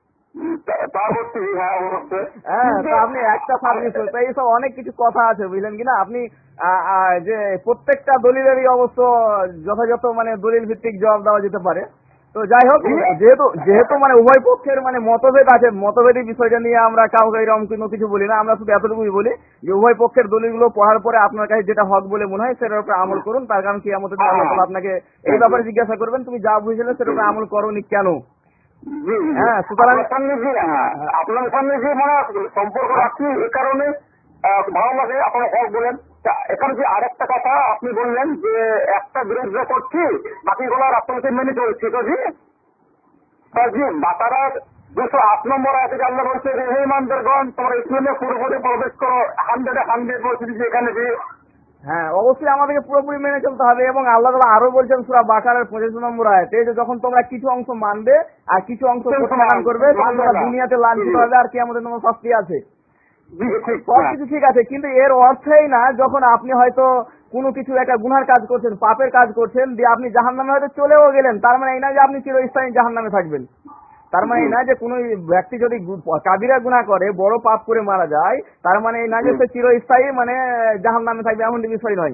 হ্যাঁ, আপনি একটা সাদৃশ্য, তাই এইসব অনেক কিছু কথা আছে বুঝলেন কিনা। আপনি যে প্রত্যেকটা দলিলেরই অবশ্য যথাযথ মানে দলিল ভিত্তিক জবাব দেওয়া যেতে পারে। তো যাই হোক, যেহেতু যেহেতু মানে উভয় পক্ষের মানে মতভেদ আছে, মতভেদের বিষয়টা নিয়ে আমরা কাউকে এরকম কোনো কিছু বলি না। আমরা শুধু এতটুকুই বলি যে উভয় পক্ষের দলিলগুলো পড়ার পরে আপনার কাছে যেটা হক বলে মনে হয় সেটার উপরে আমল করুন। তার কারণ কিয়ামতের দিন আল্লাহ তাআলা আপনাকে এই ব্যাপারে জিজ্ঞাসা করবেন তুমি যা বুঝলে সেটার উপরে আমল করোনি কেন। হ্যাঁ, সুতরাং আপনার সামনে যে মানে সম্পর্ক রাখছি এ কারণে ভালো লাগে আপনার হক বলেন। এখানে যে আরেকটা কথা আপনি বললেন যে একটা বিরোধিতা করছি বাকিগুলো আপনাকে মেনে চলছি, তো জি জি বাতারা দুশো আট নম্বর আছে যে আল্লাহ বলছে যে হে ইমানদারগণ তোমরা ইসলামে পুরোপুরি প্রবেশ করো, হান্ড্রেডে হান্ড্রেড বলছি যে এখানে যে। হ্যাঁ, অবশ্যই আমাদেরকে পুরোপুরি মেনে চলতে হবে। এবং আল্লাহ তাআলা আরো বলছেন সূরা বাকারার পঁচাশি নম্বর আয়াতে যে যখন তোমরা কিছু অংশ মানবে আর কিছু অংশ প্রত্যাখ্যান করবে তখন তোমরা দুনিয়াতে লাঞ্ছিত হবে আর কিয়ামতের দিন শাস্তি আছে। সবকিছু ঠিক আছে, কিন্তু এর অর্থই না যখন আপনি হয়তো কোনো কিছু একটা গুনার কাজ করছেন, পাপের কাজ করছেন, দিয়ে আপনি জাহান্নামে হয়তো চলেও গেলেন, তার মানে এই না যে আপনি চিরস্থায়ী জাহান্নামে থাকবেন। তার মানে এই না যে কোনো ব্যক্তি যদি কাবিরা গুনাহ করে, বড় পাপ করে মারা যায়, তার মানে এই না যে সে চিরস্থায়ী মানে জাহান্নামে থাকবে, এমন বিষয় নয়।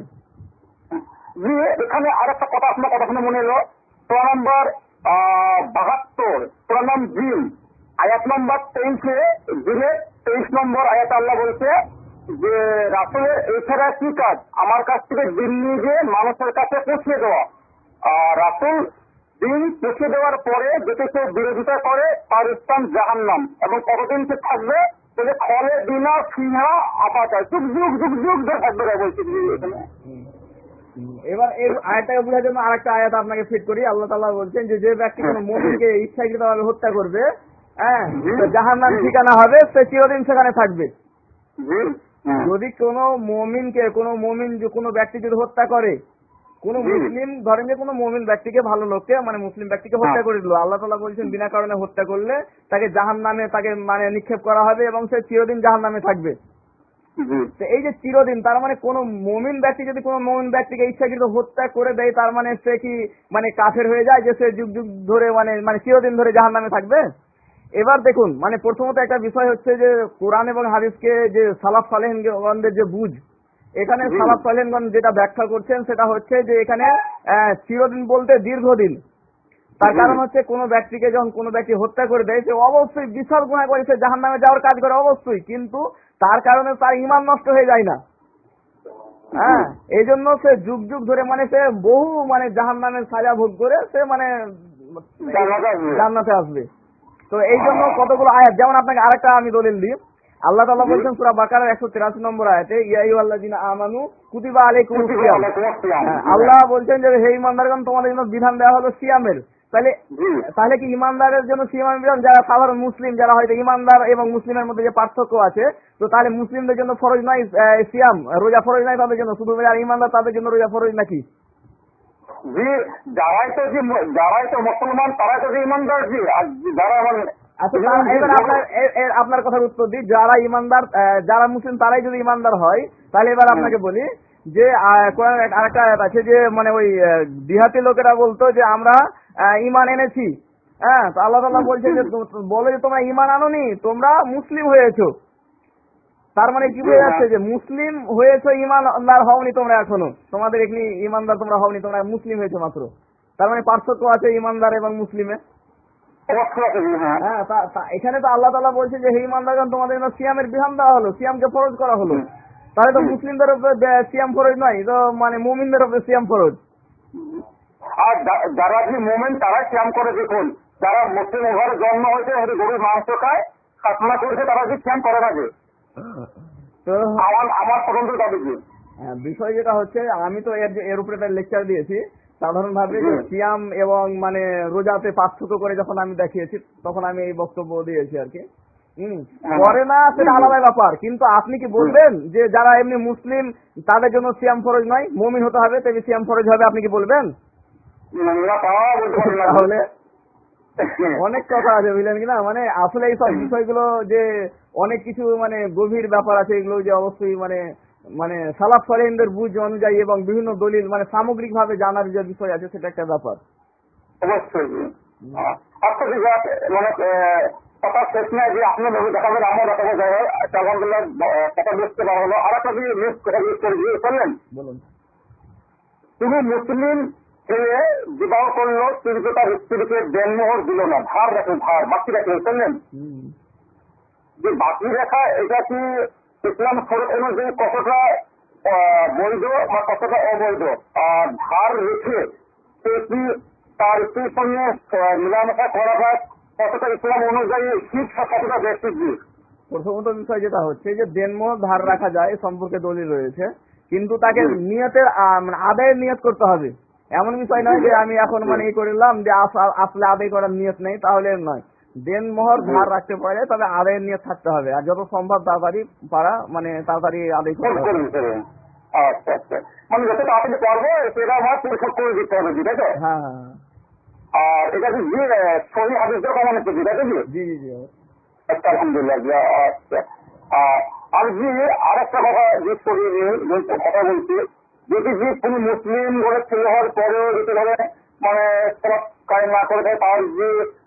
এখানে আরেকটা কথা আপনার কথা শুনে মনে এলো, সোয়া নম্বর বাহাত্তর সোয়া নাম জিম আয়াত নম্বর তেইশে জিলে তেইশ নম্বর আয়াত আল্লাহ বলছে যে রাসূলের এছাড়া কি কাজ আমার কাছ থেকে দিন নিয়ে গিয়ে মানুষের কাছে পৌঁছে দেওয়া। আর রাসূল দিন পৌঁছে দেওয়ার পরে যদি কেউ বিরোধিতা করে তার স্থান জাহান্নাম, এবং কতদিন সে থাকবে তাহলে খলে দিনা সিংহা আপাতায় যুগ যুগ যুগ যুগ ধরে থাকবে বলছে। এবার এই আয়াতটাকে বোঝার জন্য আরেকটা আয়াত আপনাকে ফিট করি। আল্লাহ তাআলা বলছেন যে যে ব্যক্তি কোনো মুমিনকে ইচ্ছাকৃতভাবে হত্যা করবে, হ্যাঁ, জাহান্নাম ঠিকানা হবে, সে চিরদিন সেখানে থাকবে। যদি কোনো মুমিনকে কোনো মুমিন কোনো ব্যক্তি যদি হত্যা করে, কোন মুসলিম ধরেন যে কোনো মুমিন ব্যক্তিকে, ভালো লোককে মানে মুসলিম ব্যক্তিকে হত্যা করে দিল, আল্লাহ তাআলা বলছেন বিনা কারণে হত্যা করলে তাকে জাহান্নামে তাকে মানে নিক্ষেপ করা হবে এবং সে চিরদিন জাহান্নামে থাকবে। এই যে চিরদিন, তার মানে কোন মুমিন ব্যক্তি যদি কোনো মুমিন ব্যক্তিকে ইচ্ছাকৃত হত্যা করে দেয় তার মানে সে কি মানে কাফের হয়ে যায় যে সে যুগ যুগ ধরে মানে মানে চিরদিন ধরে জাহান্নামে থাকবে? এবার দেখুন, মানে প্রথমত একটা বিষয় হচ্ছে যে কোরআন এবং হাদিসকে যে সালাফ সালেহগণদের যে বুঝ, এখানে সালাফ সালেহগণ যেটা ব্যাখ্যা করছেন সেটা হচ্ছে যে এখানে চিরদিন বলতে দীর্ঘদিন। তার কারণ হচ্ছে কোনো ব্যক্তিকে যখন কোনো ব্যক্তি হত্যা করে দেয় সে অবশ্যই বিশাল গুনাহ করে, সে জাহান্নামে যাওয়ার কাজ করে অবশ্যই, কিন্তু তার কারণে তার ঈমান নষ্ট হয়ে যায় না। হ্যাঁ, এই জন্য সে যুগ যুগ ধরে মানে সে বহু মানে জাহান্নামের সাজা ভোগ করে সে মানে জান্নাতে আসবে। তো এই জন্য কতগুলো আয়াত, যেমন আপনাকে আরেকটা আমি দলিল দিই। আল্লাহ তাআলা বলছেন সূরা বাকারার একশো তিরাশি নম্বর আয়াতে, ইয়া আইয়ুহাল্লাযিনা আমানু কুতিবা আলাইকুমুস সিয়াম। আল্লাহ বলছেন যে হে ঈমানদারগণ তোমাদের জন্য বিধান দেওয়া হলো সিয়ামের। তাহলে তাহলে কি ঈমানদারের জন্য সিয়ামের বিধান? যারা সাধারণ মুসলিম, যারা হয়তো ঈমানদার এবং মুসলিমের মধ্যে যে পার্থক্য আছে, তো তাহলে মুসলিমদের জন্য ফরজ নয় সিয়াম, রোজা ফরজ নয় তাদের জন্য, শুধু যারা ঈমানদার তাদের জন্য রোজা ফরজ নাকি? জি, যারাই তো যারাই তো মুসলমান তারাই তো ঈমানদার। জি, আর যারা আচ্ছা, এবার আপনার আপনার কথার উত্তর দিই, যারা ঈমানদার যারা মুসলিম তারাই যদি ঈমানদার হয়, তাহলে এবার আপনাকে বলি যে আহ, কোরআনের এক- আরেকটা আয়াত আছে যে মানে ওই আহ, দিহাতি লোকেরা বলতো যে আমরা আহ, ঈমান এনেছি। হ্যাঁ, তো আল্লাহ তাআলা বলছে যে তো- বলে যে তোমরা ঈমান আনোনি, তোমরা মুসলিম হয়েছো। তার মানে কি বোঝা যাচ্ছে যে মুসলিম হয়েছো, ঈমানদার হওনি তোমরা এখনো, তোমাদের এখানে ঈমানদার তোমরা হওনি, তোমরা মুসলিম হয়েছো মাত্র। তার মানে পার্থক্য আছে ঈমানদার এবং মুসলিমে। অবশ্যই আছে, হ্যাঁ। হ্যাঁ, তা- তা- এখানে তো আল্লাহ তাআলা বলছে যে হে ঈমানদারগণ তোমাদের জন্য সিয়ামের বিধান দেওয়া হলো, সিয়ামকে ফরজ করা হলো। তাহলে তো মুসলিমদের উপরে দে- সিয়াম ফরজ নয়, তো মানে মুমিনদের উপরে সিয়াম ফরজ। আর যা- যারা যে মোমেন্ট তারাই সিয়াম করে, দেখুন যারা মুসলিম ঘরে জন্ম হয়েছে, হয়তো গরুর মাংস খায়, খাতনা করেছে, তারা যে সিয়াম করে না যে। তো আমার আমার পছন্দ দাবি যে হ্যাঁ, বিষয় যেটা হচ্ছে, আমি তো এর এর উপরে একটা লেকচার দিয়েছি সাধারণ ভাবে যে সিয়াম এবং মানে রোজাতে পার্থক্য করে যখন আমি দেখিয়েছি তখন আমি এই বক্তব্য দিয়েছি আর কি। হম করে না সেটা আলাদা ব্যাপার, কিন্তু আপনি কি বলবেন যে যারা এমনি মুসলিম তাদের জন্য সিয়াম ফরজ নয়, মুমিন হতে হবে তবে সিয়াম ফরজ হবে, আপনি কি বলবেন? না পাওয়া বলতে পারি না। তাহলে অনেক কথা আছে বুঝলেন কিনা, মানে আসলে এই সব বিষয়গুলো যে অনেক কিছু মানে গভীর ব্যাপার আছে, এগুলো যে অবশ্যই মানে মানে সালাফ সালেহিনদের বুঝ অনুযায়ী এবং বিভিন্ন দলিল মানে সামগ্রিক ভাবে জানার যে বিষয় আছে সেটা একটা ব্যাপার। অবশ্যই। আচ্ছা ঠিক আছে, মানে আহ, কথা শেষ নয় যে আপনি ভেবে দেখাবেন, আমার দেখাবো, যাই হোক আলহামদুলিল্লাহ আহ, কথা বুঝতে পারা হলো। আর একটা দিয়ে মিস করে মিস করে দিয়ে করলেন, বলুন। তুমি মুসলিম ছেলে বিবাহ করলো, কিন্তু তার স্ত্রীকে দেনমোহর দিল না, ধার রাখে, ধার বাকি রাখে, করলেন হুম। যে বাকি রাখা, এটা কি ইসলাম শরীয়ত অনুযায়ী কতটা আহ, বৈধ বা কতটা অবৈধ? আর ধার রেখে সে কি তার স্ত্রীর সঙ্গে আহ, মেলামেশা করাটা কতটা ইসলাম অনুযায়ী শিক্ষা, কতটা বেশি দিক? প্রথমত বিষয় যেটা হচ্ছে যে দেনমোহর ধার রাখা যায় এ সম্পর্কে দলিল রয়েছে, কিন্তু তাকে নিয়তের আহ, মানে আদায়ের নিয়ত করতে হবে। এমন বিষয় নয় যে আমি এখন মানে এই করলাম যে আস- আসলে আদায় করার নিয়ত নেই, তাহলে নয়। দেনমোহর ধার রাখতে পারে, তবে আদায়ের নিয়ত থাকতে হবে, আর যত সম্ভব তাড়াতাড়ি পারা মানে তাড়াতাড়ি আদায় করতে হবে। করুন করুন। আচ্ছা আচ্ছা, মানে যত তাড়াতাড়ি পারবো সেটা আমার পরিশোধ করে দিতে হবে, ঠিক আছে? হ্যাঁ হ্যাঁ হ্যাঁ। আর এটা কি যে সহি হাদিসের কথা মনে করছি, ঠিক আছে? জি জি জি। আচ্ছা, আলহামদুলিল্লাহ। আচ্ছা, আহ, আর যে আর একটা কথা জিজ্ঞেস করি, যে কথা বলছি, যদি যে কোনো মুসলিম ঘরে ছেলে হওয়ার পরেও যদি ধরে মানে কাজ না করে থাকে, তার যে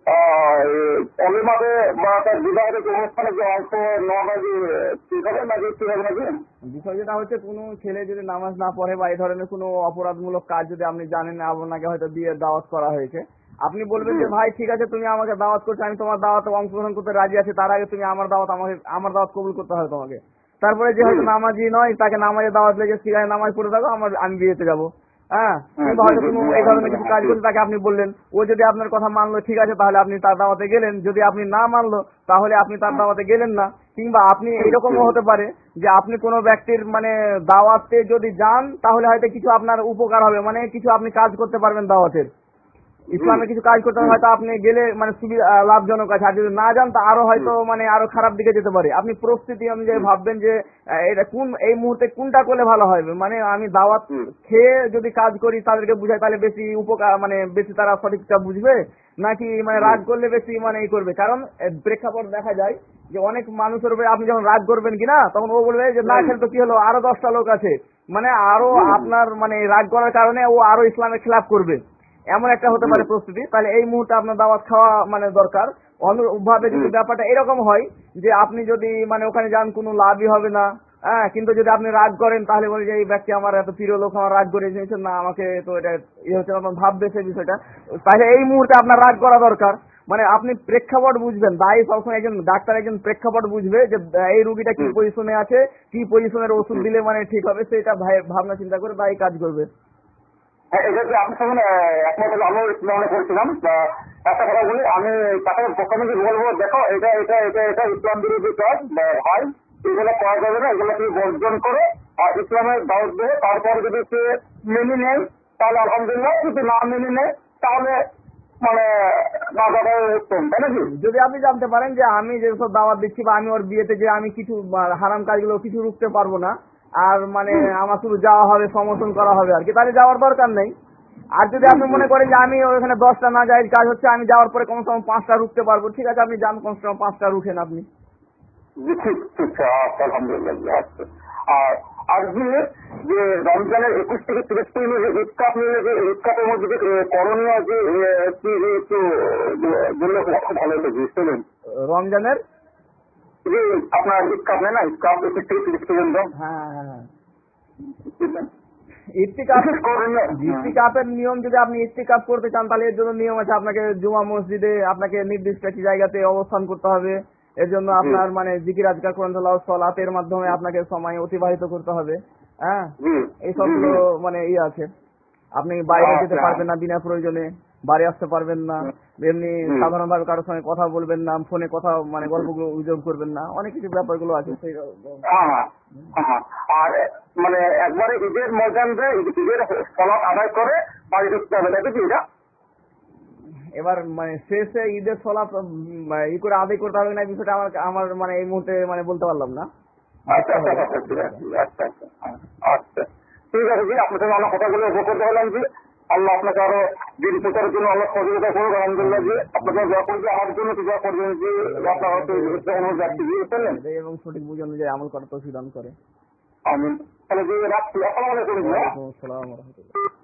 অলিমাতে বা তার বিবাহের যে অনুষ্ঠানে যে অংশ নেওয়া হয়, যে ঠিক হবে নাকি, ঠিক হবে নাকি? বিষয় যেটা হচ্ছে, কোনো ছেলে যদি নামাজ না পড়ে বা এই ধরনের কোনো অপরাধমূলক কাজ যদি আপনি জানেন, আপনাকে হয়তো বিয়ে দাওয়াত করা হয়েছে, আপনি বলবেন যে ভাই ঠিক আছে তুমি আমাকে দাওয়াত করছো, আমি তোমার দাওয়াতে অংশগ্রহণ করতে রাজি আছি, তার আগে তুমি আমার দাওয়াত আমাকে আমার দাওয়াত কবুল করতে হবে তোমাকে। তারপরে যে হয়তো নামাজি নয়, তাকে নামাজে দাওয়াত লেগে ঠিক আছে নামাজ পড়ে থাকো, আমার আমি বিয়েতে যাবো। হ্যাঁ, কিংবা হয়তো কোনো এই ধরনের কিছু কাজ করছে, তাকে আপনি বললেন, ও যদি আপনার কথা মানলো ঠিক আছে, তাহলে আপনি তার দাওয়াতে গেলেন। যদি আপনি না মানলো তাহলে আপনি তার দাওয়াতে গেলেন না। কিংবা আপনি এরকমও হতে পারে যে আপনি কোনো ব্যক্তির মানে দাওয়াতে যদি যান তাহলে হয়তো কিছু আপনার উপকার হবে, মানে কিছু আপনি কাজ করতে পারবেন দাওয়াতের, ইসলামে কিছু কাজ করতে হবে, হয়তো আপনি গেলে মানে সুবিধা লাভজনক আছে। আর যদি না যান তা আরো হয়তো মানে আরো খারাপ দিকে যেতে পারে। আপনি প্রস্তুতি অনুযায়ী ভাববেন যে আহ, এটা কোন এই মুহূর্তে কোনটা করলে ভালো হবে, মানে আমি দাওয়াত খেয়ে যদি কাজ করি তাদেরকে বুঝাই তাহলে বেশি উপকার মানে বেশি তারা সঠিকটা বুঝবে, নাকি মানে রাগ করলে বেশি মানে এই করবে। কারণ এর প্রেক্ষাপট দেখা যায় যে অনেক মানুষের উপরে আপনি যখন রাগ করবেন কিনা, তখন ও বলবে যে না খেলে তো কি হলো, আরো দশটা লোক আছে, মানে আরো আপনার মানে রাগ করার কারণে ও আরো ইসলামের খেলাফ করবে, এমন একটা হতে পারে প্রস্তুতি। তাহলে এই মুহূর্তে আপনার দাওয়াত খাওয়া মানে দরকার। অনুভাবে যদি ব্যাপারটা এরকম হয় যে আপনি যদি মানে ওখানে যান কোনো লাভই হবে না, হ্যাঁ, কিন্তু যদি আপনি রাগ করেন তাহলে বলে যে এই ব্যক্তি আমার এত প্রিয় লোক, আমার রাগ করে দিয়েছেন না, আমাকে তো এটা ইয়ে হচ্ছে না, ভাববে সেই বিষয়টা। তাহলে এই মুহূর্তে আপনার রাগ করা দরকার। মানে আপনি প্রেক্ষাপট বুঝবেন, দায়ী সবসময় একজন ডাক্তার একজন প্রেক্ষাপট বুঝবে যে এই রুগীটা কি পজিশনে আছে, কি পজিশনের ওষুধ দিলে মানে ঠিক হবে, সেটা ভাবনা চিন্তা করে দায়ী কাজ করবে। এটা যে আপনার সঙ্গে একমত হলে আমিও মনে করছিলাম। একটা কথা বলি, আমি তাকে প্রথমে যে বলবো, দেখো এটা এটা এটা এটা ইসলাম বিরোধী কাজ ভাই, এগুলো করা যাবে না, এগুলো তুমি বর্জন করো, আর ইসলামের দাওয়াত দেবে। তারপর যদি সে মেনে নেয় তাহলে আলহামদুলিল্লাহ, যদি না মেনে নেয় তাহলে মানে না যাওয়াটাই উত্তম, তাই নাকি? যদি আপনি জানতে পারেন যে আমি যেসব দাওয়াত দিচ্ছি বা আমি ওর বিয়েতে যে আমি কিছু হারাম কাজগুলো কিছু রুখতে পারবো না, আর মানে আমার শুধু যাওয়া হবে, সমর্থন করা হবে আর কি, তাহলে যাওয়ার দরকার নেই। আর যদি আপনি মনে করেন যে আমি ওখানে দশটা না যাই কাজ হচ্ছে, আমি যাওয়ার পরে কমসে কম পাঁচটা রুখতে পারবো, ঠিক আছে আপনি যান, কমসে কম পাঁচটা রুখেন আপনি। জি ঠিক ঠিক আচ্ছা আলহামদুলিল্লাহ জি আচ্ছা আর আর যে যে রমজানের একুশ থেকে তিরিশ তারিখ যে ঈদ কাপ নিয়ে যে ঈদ কাপের মধ্যে যে করণীয় যে কি একটু বললে খুব ভালো হতো বুঝলেন রমজানের যে আপনার ঈদ কাপ নেই না ঈদ কাপ একুশ থেকে তিরিশ পর্যন্ত হ্যাঁ হ্যাঁ ইতিকাফ ইতিকাফের নিয়ম যদি আপনি ইতিকাফ করতে চান তাহলে এর জন্য নিয়ম আছে আপনাকে জুমা মসজিদে আপনাকে নির্দিষ্ট একটি জায়গাতে অবস্থান করতে হবে এর জন্য আপনার মানে জিকির আজকার কোরআন তেলাওয়াত সালাতের মাধ্যমে আপনাকে সময় অতিবাহিত করতে হবে হ্যাঁ এই সবগুলো মানে ইয়ে আছে আপনি বাইরে যেতে পারবেন না বিনা প্রয়োজনে বাড়ি আসতে পারবেন না এমনি সাধারণভাবে কারোর সঙ্গে কথা বলবেন না ফোনে কথা মানে গল্পগুলো অভিযোগ করবেন না অনেক কিছু ব্যাপারগুলো আছে সেই আর মানে একবারে ঈদের ময়দানে ঈদের সালাত আদায় করে বাড়ি ঢুকতে হবে তাই কি এটা এবার মানে শেষে ঈদের সালাত ই করে আদায় করতে হবে না বিষয়টা আমার আমার মানে এই মুহূর্তে মানে বলতে পারলাম না আচ্ছা আচ্ছা আচ্ছা আচ্ছা ঠিক আছে জি আপনার সঙ্গে অনেক কথাগুলো উপকৃত হলাম জি আল্লাহ আপনাকে আরো দিন প্রচারের জন্য অনেক সহযোগিতা করুন আলহামদুলিল্লাহ জি আপনাকে দোয়া করছি আমার জন্য দোয়া করবেন যে আপনার হয়তো যাচ্ছি এবং সঠিক বুঝ অনুযায়ী আমল করার তৌফিক দান করে আমিন তাহলে যে রাখছি আসসালামু আলাইকুম ওয়া আলাইকুম আসসালাম ওয়া রাহমাতুল্লাহ